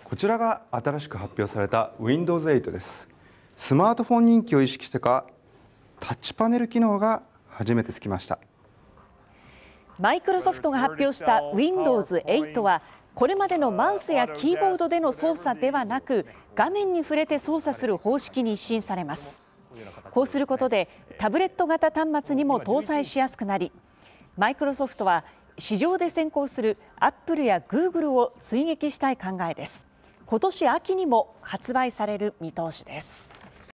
こちらが新しく発表された Windows 8です。スマートフォン人気を意識してか、タッチパネル機能が初めてつきました。 マイクロソフトが発表した Windows 8は、これまでのマウスやキーボードでの操作ではなく、画面に触れて操作する方式に一新されます。こうすることで、タブレット型端末にも搭載しやすくなり、マイクロソフトは市場で先行するアップルやグーグルを追撃したい考えです。今年秋にも発売される見通しです。